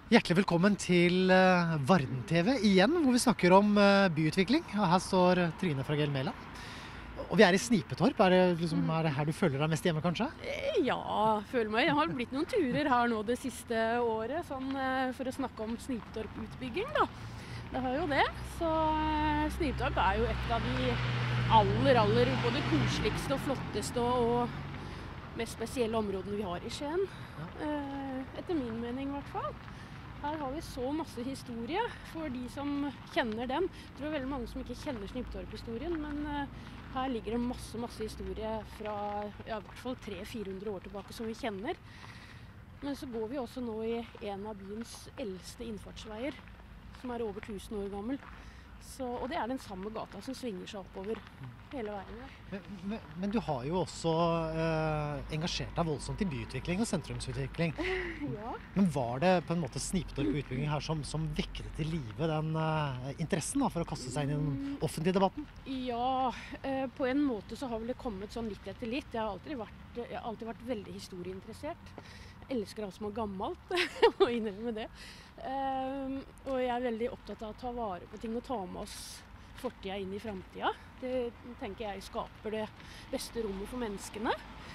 Hjertelig velkommen til Varden TV igjen, hvor vi snakker om byutvikling. Og her står Trine fra Gelmela. Og vi er i Snipetorp. Er det her du føler deg mest hjemme, kanskje? Ja, føler meg. Jeg har blitt noen turer her nå det siste året, for å snakke om Snipetorp-utbygging, da. Det har jo det. Så Snipetorp er jo et av de aller både koseligste og flotteste og mest spesielle områdene vi har i Skien. Etter min mening i hvert fall. Her har vi så masse historie for de som kjenner den. Jeg tror det er veldig mange som ikke kjenner Snipetorp-historien, men her ligger det masse historie fra i hvert fall 300-400 år tilbake som vi kjenner. Men så går vi også nå i en av byens eldste innfartsveier, som er over 1000 år gammel. Og det er den samme gata som svinger seg oppover hele veien. Ja. Men du har jo også engasjert deg voldsomt i byutvikling og sentrumsutvikling. Ja. Men var det på en måte Snipetorp-utbygging her som vekket til live den interessen da, for å kaste seg inn i den offentlige debatten? Ja, på en måte så har vel det kommet sånn litt etter litt. Jeg har alltid vært veldig historieinteressert. Jeg elsker alt som er gammelt, å innrømme det. Og jeg er veldig opptatt av å ta vare på ting og ta med oss fortida inn i framtida. Det tenker jeg skaper det beste rommet for menneskene.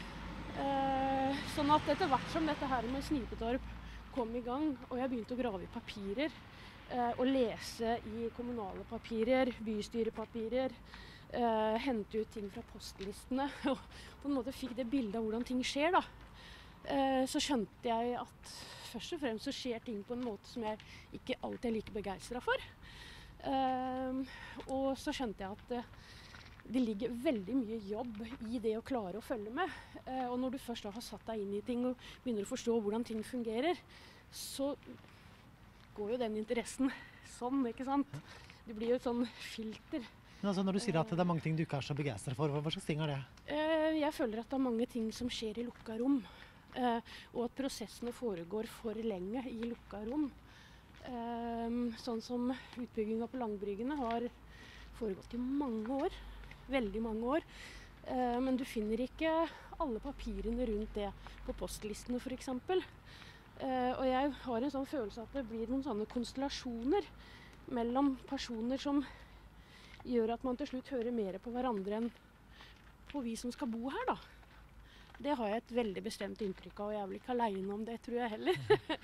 Sånn at etter hvert som dette her med Snipetorp kom i gang, og jeg begynte å grave i papirer, og lese i kommunale papirer, bystyrepapirer, hente ut ting fra postlistene, og på en måte fikk det bildet av hvordan ting skjer da. Så skjønte jeg at først og fremst så skjer ting på en måte som jeg ikke alltid er like begeistret for. Og så skjønte jeg at det ligger veldig mye jobb i det å klare å følge med. Og når du først da har satt deg inn i ting og begynner å forstå hvordan ting fungerer, så går jo den interessen sånn, ikke sant? Det blir jo et sånn filter. Men altså, når du sier at det er mange ting du ikke er så begeistret for, hva slags ting er det? Jeg føler at det er mange ting som skjer i lukka rom. Og at prosessene foregår for lenge i lukka rom. Sånn som utbyggingen på Langbryggene har foregått i mange år. Veldig mange år. Men du finner ikke alle papirene rundt det på postlistene for eksempel. Og jeg har en sånn følelse at det blir noen sånne konstellasjoner mellom personer som gjør at man til slutt hører mer på hverandre enn på vi som skal bo her da. Det har jeg et veldig bestemt inntrykk av, og jeg er vel ikke alene om det, tror jeg heller.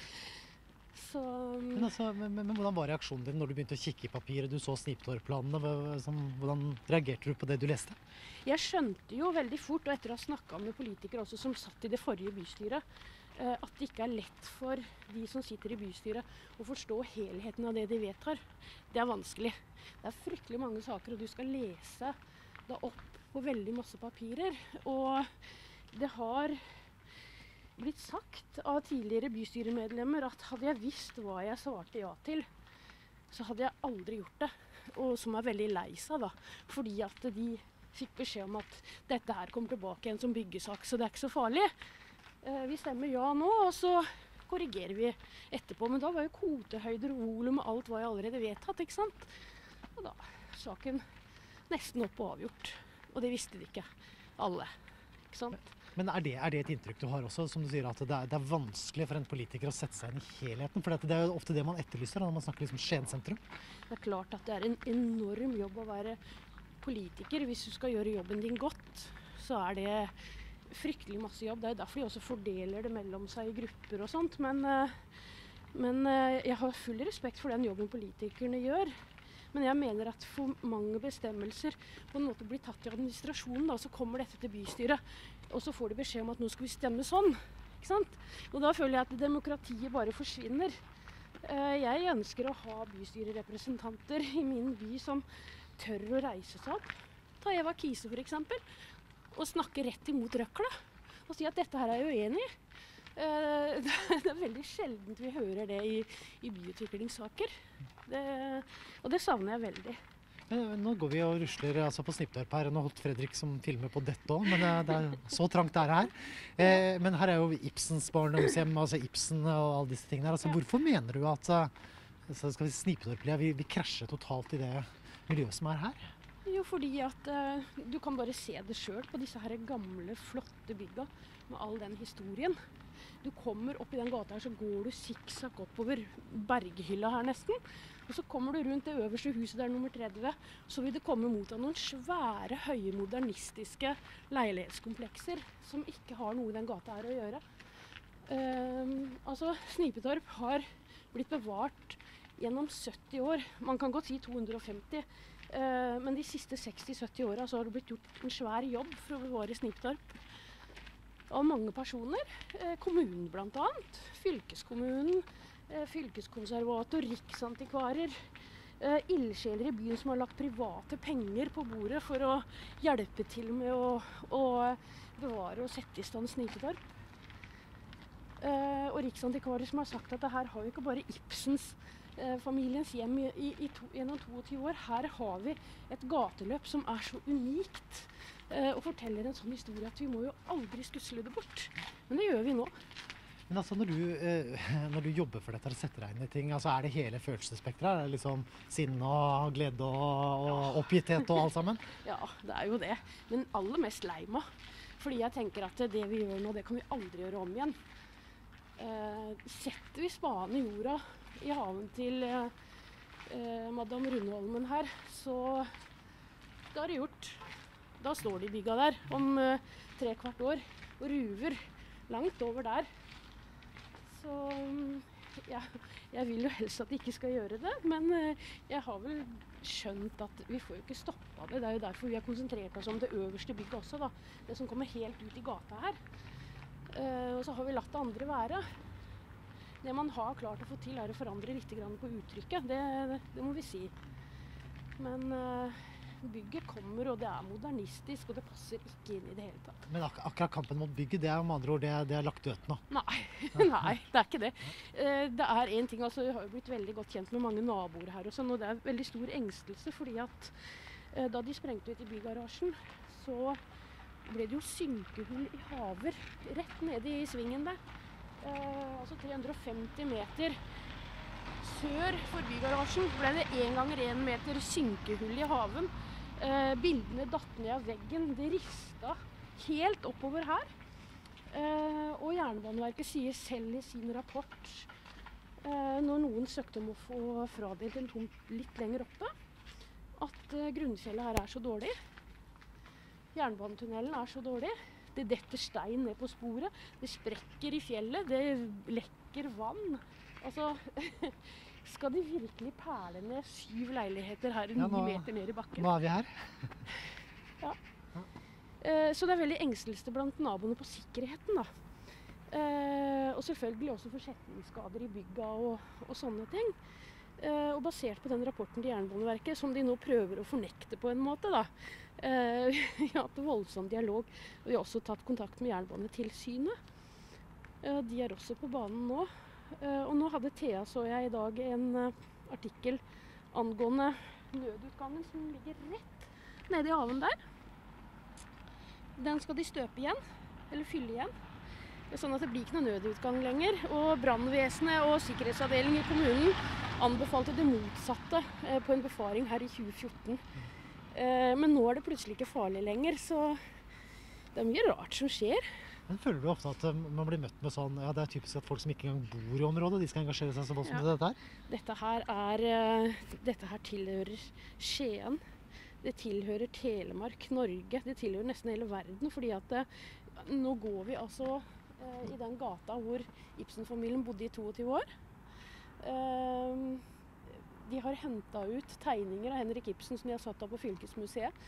Men hvordan var reaksjonen din når du begynte å kikke i papiret, du så Snipetorp-planene? Hvordan reagerte du på det du leste? Jeg skjønte jo veldig fort, og etter å ha snakket med politikere også som satt i det forrige bystyret, at det ikke er lett for de som sitter i bystyret å forstå helheten av det de vedtar. Det er vanskelig. Det er fryktelig mange saker, og du skal lese det opp på veldig masse papirer. Og det har blitt sagt av tidligere bystyremedlemmer at hadde jeg visst hva jeg svarte ja til, så hadde jeg aldri gjort det. Og som er veldig lei seg da, fordi at de fikk beskjed om at dette her kommer tilbake igjen som byggesak, så det er ikke så farlig. Vi stemmer ja nå, og så korrigerer vi etterpå. Men da var jo kvotehøyder og volum og alt var jo allerede vedtatt, ikke sant? Og da er saken nesten opp og avgjort. Og det visste de ikke alle, ikke sant? Men er det et inntrykk du har også, som du sier, at det er vanskelig for en politiker å sette seg inn i helheten? For det er jo ofte det man etterlyser når man snakker liksom Skien sentrum. Det er klart at det er en enorm jobb å være politiker. Hvis du skal gjøre jobben din godt, så er det fryktelig masse jobb. Det er derfor de også fordeler det mellom seg i grupper og sånt. Men jeg har full respekt for den jobben politikerne gjør. Men jeg mener at for mange bestemmelser på en måte blir tatt i administrasjonen, da, så kommer dette til bystyret, og så får de beskjed om at nå skal vi stemme sånn, ikke sant? Og da føler jeg at demokratiet bare forsvinner. Jeg ønsker å ha bystyrerepresentanter i min by som tør å reise seg opp. Ta Eva Kise for eksempel, og snakke rett imot røkla, og si at dette her er jeg uenig i. Det er veldig sjeldent vi hører det i byutviklingssaker. Og det savner jeg veldig. Nå går vi og rusler altså på Snipetorp her. Nå holdt Fredrik som filmer på dette også, men det er så trangt det er her. Men her er jo Ibsens barndomshjem, altså Ibsen og alle disse tingene her. Altså, hvorfor mener du at Snipetorp vi krasjer totalt i det miljøet som er her? Jo, fordi at du kan bare se det selv på disse her gamle, flotte bygga med all den historien. Du kommer opp i den gata her, så går du sikksakk oppover berghylla her nesten. Og så kommer du rundt det øverste huset der, nummer 30, så vil det komme mot av noen svære, høye, modernistiske leilighetskomplekser som ikke har noe i den gata her å gjøre. Altså, Snipetorp har blitt bevart gjennom 70 år. Man kan godt si 250, men de siste 60-70 årene så har det blitt gjort en svær jobb for å bevare Snipetorp. Av mange personer, kommunen blant annet, fylkeskommunen, fylkeskonservator, riksantikvarer, ildsjeler i byen som har lagt private penger på bordet for å hjelpe til med å bevare og sette i stand Snipetorp. Og riksantikvarer som har sagt at det her har jo ikke bare Ibsens familiens hjem gjennom 22 år. Her har vi et gateløp som er så unikt og forteller en sånn historie at vi må jo aldri skusle det bort. Men det gjør vi nå. Men altså, når du jobber for dette og setter deg inn i ting, altså er det hele følelsesspektret? Er det liksom sinne og glede og oppgitthet og alt sammen? Ja, det er jo det. Men aller mest lei meg. Fordi jeg tenker at det vi gjør nå, det kan vi aldri gjøre om igjen. Setter vi spaden i jorda i haven til Madame Rundholmen her, så da er det gjort. Da står de bygga der om 3/4 år og ruver langt over der. Så ja, jeg vil jo helst at de ikke skal gjøre det, men jeg har vel skjønt at vi får jo ikke stoppa det. Det er jo derfor vi har konsentrert oss om det øverste bygget også, da. Det som kommer helt ut i gata her. Og så har vi latt det andre være. Det man har klart å få til er å forandre litt på uttrykket, det må vi si. Men bygget kommer, og det er modernistisk, og det passer ikke inn i det hele tatt. Men akkurat kampen mot bygget, det er med andre ord, det er lagt dødt nå? Nei, nei, det er ikke det. Det er en ting, altså vi har jo blitt veldig godt kjent med mange naboer her og sånn, og det er veldig stor engstelse, fordi at da de sprengte ut i bygarasjen, så ble det jo synkehull i haver rett nede i svingen der. Altså 350 meter sør for bygarasjen ble det 1 x 1 meter synkehull i haven. Bildene datt ned av veggen, det ristet helt oppover her. Og Jernbaneverket sier selv i sin rapport, når noen søkte om å få fradelt en tomt litt lenger oppe, at grunnfjellet her er så dårlig. Jernbanetunnelen er så dårlig. Det detter stein ned på sporet, det sprekker i fjellet, det lekker vann. Altså, skal de virkelig perle ned 7 leiligheter her 9 meter ned i bakken? Nå er vi her. Ja. Så det er veldig engstelse blant naboene på sikkerheten, da. Og selvfølgelig også forsetningsskader i bygga og sånne ting. Og basert på den rapporten til Jernbaneverket, som de nå prøver å fornekte på en måte, da. Vi har hatt voldsom dialog, og vi har også tatt kontakt med Jernbanetilsynet. De er også på banen nå. Og nå hadde Thea, så jeg i dag, en artikkel angående nødutgangen som ligger rett nede i haven der. Den skal de støpe igjen, eller fylle igjen. Sånn at det blir ikke noe nødutgang lenger. Og brannvesenet og sikkerhetsavdelingen i kommunen anbefalte det motsatte på en befaring her i 2014. Men nå er det plutselig ikke farlig lenger, så det er mye rart som skjer. Men føler du ofte at man blir møtt med sånn, ja det er typisk at folk som ikke engang bor i området, de skal engasjere seg så voldsomt i dette her? Dette her tilhører Skien. Det tilhører Telemark, Norge. Det tilhører nesten hele verden, fordi at nå går vi altså i den gata hvor Ibsen-familien bodde i 22 år. De har hentet ut tegninger av Henrik Ibsen som de har satt opp på Fylkesmuseet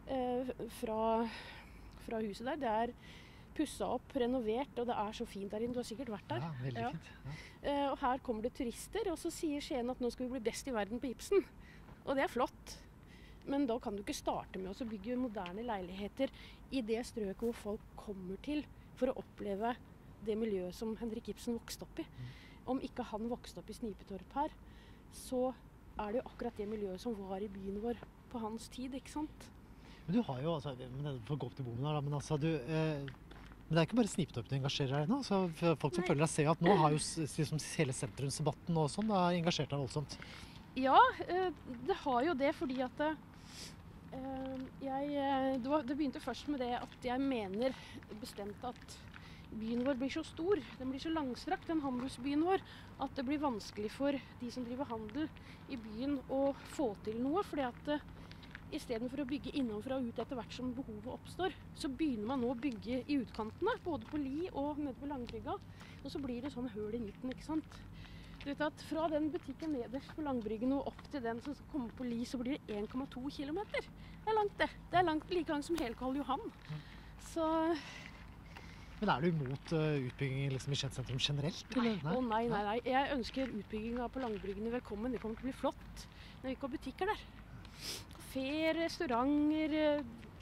fra huset der. Det er pusset opp, renovert, og det er så fint der inne. Du har sikkert vært der. Ja, veldig fint. Ja. Og her kommer det turister, og så sier Skien at nå skal vi bli best i verden på Ibsen. Og det er flott. Men da kan du ikke starte med å bygge moderne leiligheter i det strøket hvor folk kommer til for å oppleve det miljøet som Henrik Ibsen vokste opp i. Om ikke han vokste opp i Snipetorp her, så er det jo akkurat det miljøet som var i byen vår på hans tid, ikke sant? Men du har jo, altså, for å gå opp til bommen her, da, men altså, men det er ikke bare Snipetorp du engasjerer deg i nå. Så folk som følger deg ser at nå har jo liksom, hele sentrumsdebatten og sånn, da har engasjert deg voldsomt. Ja, det har jo det, fordi at det begynte først med det at jeg mener bestemt at byen vår blir så stor, den blir så langstrakt, den handelsbyen vår, at det blir vanskelig for de som driver handel i byen å få til noe, fordi at i stedet for å bygge innenfra og ut etter hvert som behovet oppstår, så begynner man nå å bygge i utkantene, både på Li og nede på Langbrygga, og så blir det sånn høl i midten, ikke sant? Du vet at fra den butikken nederst på Langbryggen og opp til den som kommer på Li, så blir det 1,2 kilometer. Det er langt det. Det er langt, like langt som hele Karl Johan. Så... Men er du imot utbygging liksom, i Skien sentrum generelt? Eller? Nei. Jeg ønsker utbygginga på Langbryggene velkommen. Det kommer til å bli flott. Men vi ikke har butikker der. Kaféer, restauranter,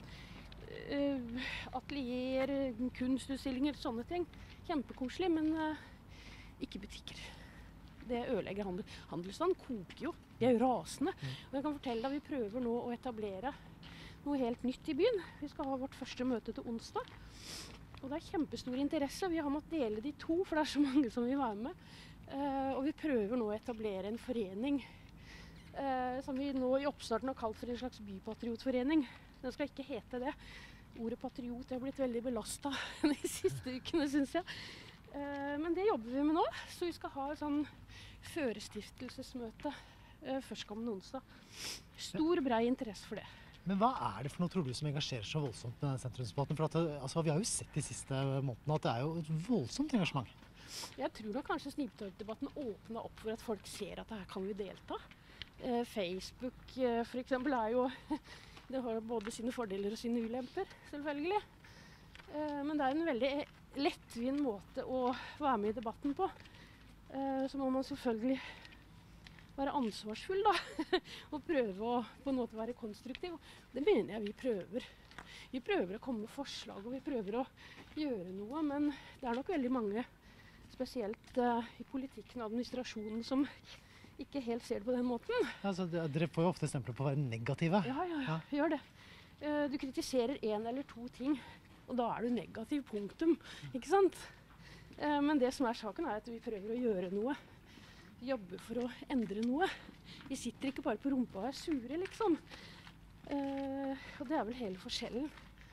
atelier, kunstutstillinger, sånne ting. Kjempekoselig, men ikke butikker. Det ødelegger handel. Handelsstanden koker jo. De er jo rasende. Og jeg kan fortelle deg, vi prøver nå å etablere noe helt nytt i byen. Vi skal ha vårt første møte til onsdag. Og det er kjempestor interesse. Vi har måttet dele de to, for det er så mange som vil være med. Og vi prøver nå å etablere en forening som vi nå i oppstarten har kalt for en slags bypatriotforening. Den skal ikke hete det. Ordet patriot har blitt veldig belastet de siste ukene, synes jeg. Men det jobber vi med nå, så vi skal ha et sånn førestiftelsesmøte førstkommende onsdag. Stor, brei interesse for det. Men hva er det for noe, tror du, som engasjerer så voldsomt med sentrumsdebatten? For at, vi har jo sett de siste månedene at det er jo et voldsomt engasjement. Jeg tror nok kanskje Sniptorp-debatten åpnet opp for at folk ser at her kan vi delta. Facebook for eksempel er jo, det har både sine fordeler og sine ulemper, selvfølgelig. Men det er en veldig lettvinn måte å være med i debatten på. Så må man selvfølgelig være ansvarsfull da, og prøve å på en måte være konstruktiv. Det mener jeg vi prøver. Vi prøver å komme med forslag, og vi prøver å gjøre noe, men det er nok veldig mange, spesielt i politikken og administrasjonen, som ikke helt ser det på den måten. Altså, dere får jo ofte eksempler på å være negative. Ja, gjør det. Du kritiserer en eller to ting, og da er du negativ, punktum, ikke sant? Men det som er saken er at vi prøver å gjøre noe. Vi jobber for å endre noe. Vi sitter ikke bare på rumpa og er sure, liksom. Og det er vel hele forskjellen.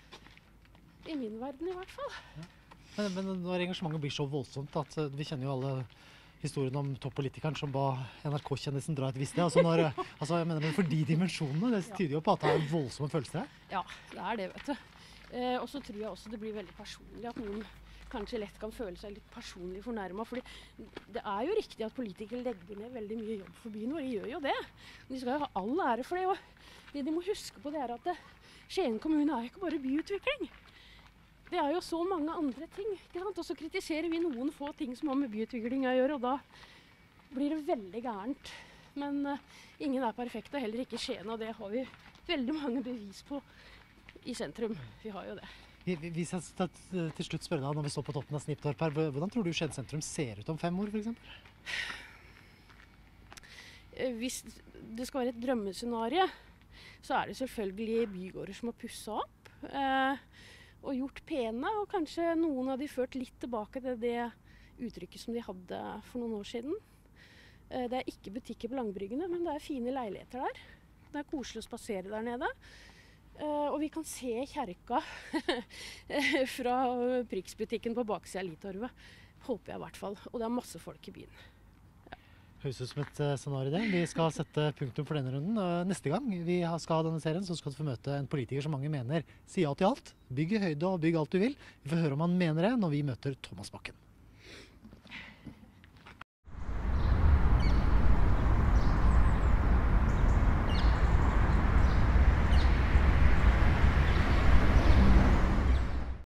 I min verden i hvert fall. Ja. Men når engasjementet blir så voldsomt at vi kjenner jo alle historien om toppolitikeren som ba NRK-kjendisen dra et visst sted. Jeg mener, for de dimensjonene, det tyder jo på at det er en voldsom følelse der. Ja, det er det, vet du. Og så tror jeg også det blir veldig personlig, at noen kanskje lett kan føle seg litt personlig fornærmet. Fordi det er jo riktig at politikere legger ned veldig mye jobb for byen vår. De gjør jo det. De skal jo ha all ære for det. Og det de må huske på, det er at Skien kommune er ikke bare byutvikling. Det er jo så mange andre ting, ikke sant? Og så kritiserer vi noen få ting som har med byutvikling å gjøre, og da blir det veldig gærent. Men ingen er perfekte, heller ikke Skien, og det har vi veldig mange bevis på i sentrum. Vi har jo det. Hvis jeg skal til slutt spørre deg, når vi står på toppen av Sniptorp her, hvordan tror du Skien sentrum ser ut om 5 år, for eksempel? Hvis det skal være et drømmescenario, så er det selvfølgelig bygårder som har pusset opp. Og gjort pene, og kanskje noen av de ført litt tilbake til det uttrykket som de hadde for noen år siden. Det er ikke butikker på Langbryggene, men det er fine leiligheter der. Det er koselig å spasere der nede. Og vi kan se kjerka fra Priksbutikken på baksiden av Litorvet. Håper jeg i hvert fall. Og det er masse folk i byen. Høres ut som et scenario det. Vi skal sette punktum for denne runden. Neste gang vi skal ha denne serien, så skal du få møte en politiker som mange mener sier ja til alt. Bygg i høyde og bygg alt du vil. Vi får høre om han mener det når vi møter Thomas Bakken.